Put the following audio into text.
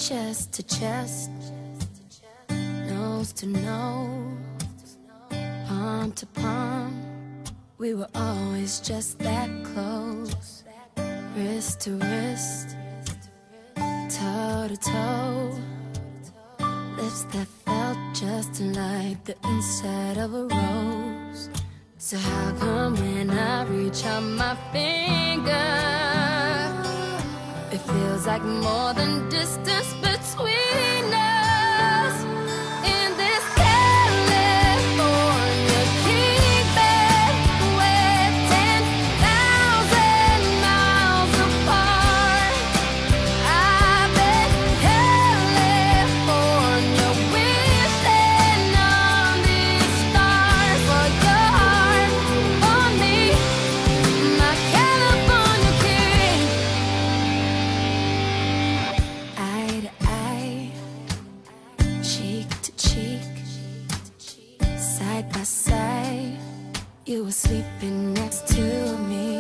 chest to chest, nose to nose, palm to palm. We were always just that close, wrist to wrist, toe to toe. Lips that felt just like the inside of a rose. So how come when I reach out my finger, it feels like more than distance between us? In this California king bed, we're 10,000 miles apart. I've been California wishing on these stars for your heart, for me, my California king. Eye to eye, cheek to cheek, side by side, you were sleeping next to me.